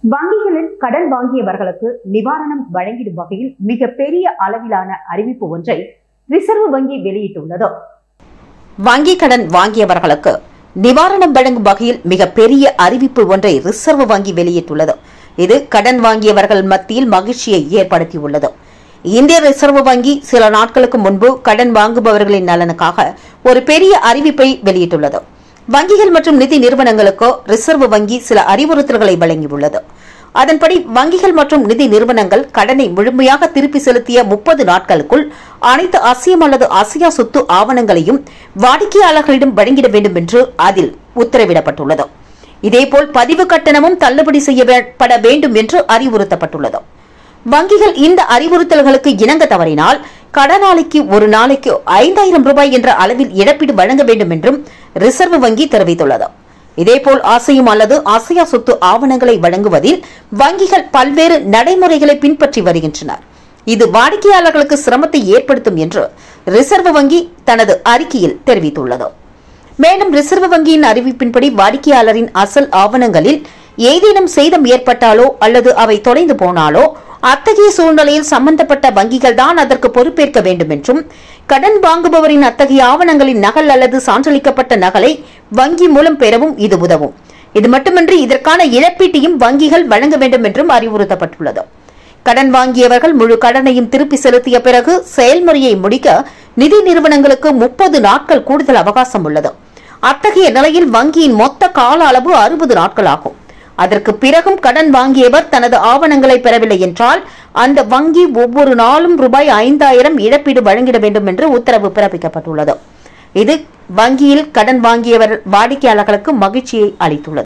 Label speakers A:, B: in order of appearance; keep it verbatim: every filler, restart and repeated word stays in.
A: வங்கிகளில் கடன் வாங்கியவர்களுக்கு நிவாரணம் வழங்கிடும் வகையில் மிகப்பெரிய அளவிலான அறிவிப்பு ஒன்றை ரிசர்வ் வங்கி வெளியிட்டுள்ளது.
B: வங்கி கடன் வாங்கியவர்களுக்கு நிவாரணம் வழங்கும் வகையில் மிகப்பெரிய அறிவிப்பு ஒன்றை ரிசர்வ் வங்கி வெளியிட்டுள்ளது. இது கடன் வாங்கியவர்கள் மத்தியில் மகிழ்ச்சியை ஏற்படுத்தியுள்ளது. இந்திய ரிசர்வ் வங்கி சில நாட்களுக்கு முன்பு கடன் வாங்குபவர்களின் நலனுக்காக ஒரு பெரிய அறிவிப்பை வெளியிட்டுள்ளது. வங்கிகள் மற்றும் நிதி நிறுவனங்களுக்கு ரிசர்வ் வங்கி சில அறிவுறுத்தல்களை வழங்கியுள்ளது. அதன்படி வங்கிகள் மற்றும் நிதி நிறுவனங்கள் கடனை முழுமையாக திருப்பி செலுத்திய முப்பது நாட்களுக்குள் அனைத்து அசையும் அல்லது அசையா சொத்து ஆவணங்களையும் வாடிக்கையாளர்களிடம் வழங்கிட வேண்டும் என்று அதில் உத்தரவிடப்பட்டுள்ளது. இதேபோல் பதிவு கட்டணமும் தள்ளுபடி செய்யப்பட வேண்டும் என்று அறிவுறுத்தப்பட்டுள்ளது. வங்கிகள் இந்த அறிவுறுத்தல்களுக்கு இணங்க தவறினால் கடனாளிக்கு ஒரு நாளைக்கு ஐந்தாயிரம் ரூபாய் என்ற அளவில் இழப்பீடு வழங்க வேண்டும் என்றும் ரிசர்வ் வங்கி தெரிவித்துள்ளது. இதேபோல் அசையும் அல்லது அசையா சொத்து ஆவணங்களை வழங்குவதில் வங்கிகள் பல்வேறு நடைமுறைகளை பின்பற்றி வருகின்றனர். இது வாடிக்கையாளர்களுக்கு சிரமத்தை ஏற்படுத்தும் என்று ரிசர்வ் வங்கி தனது அறிக்கையில் தெரிவித்துள்ளது. மேலும் ரிசர்வ் வங்கியின் அறிவிப்பின்படி வாடிக்கையாளரின் அசல் ஆவணங்களில் ஏதேனும் சேதம் ஏற்பட்டாலோ அல்லது அவை தொலைந்து போனாலோ அத்தகைய சூழ்நிலையில் சம்பந்தப்பட்ட வங்கிகள் தான் அதற்கு பொறுப்பேற்க வேண்டும் என்றும், கடன் வாங்குபவரின் அத்தகைய ஆவணங்களின் நகல் அல்லது சான்றளிக்கப்பட்ட நகலை வங்கி மூலம் பெறவும் இது உதவும். இது மட்டுமின்றி இதற்கான இழப்பீட்டையும் வங்கிகள் வழங்க வேண்டும் என்றும் அறிவுறுத்தப்பட்டுள்ளது. கடன் வாங்கியவர்கள் முழு கடனையும் திருப்பி செலுத்திய பிறகு செயல்முறையை முடிக்க நிதி நிறுவனங்களுக்கு முப்பது நாட்கள் கூடுதல் அவகாசம் உள்ளது. அத்தகைய நிலையில் வங்கியின் மொத்த கால அளவு அறுபது நாட்கள் ஆகும். அதற்கு பிறகும் கடன் வாங்கியவர் தனது ஆவணங்களை பெறவில்லை என்றால் அந்த வங்கி ஒவ்வொரு நாளும் ரூபாய் ஐந்தாயிரம் இழப்பீடு வழங்கிட வேண்டும் என்று உத்தரவு பிறப்பிக்கப்பட்டுள்ளது. இது வங்கியில் கடன் வாங்கியவர் வாடிக்கையாளர்களுக்கு மகிழ்ச்சியை அளித்துள்ளது.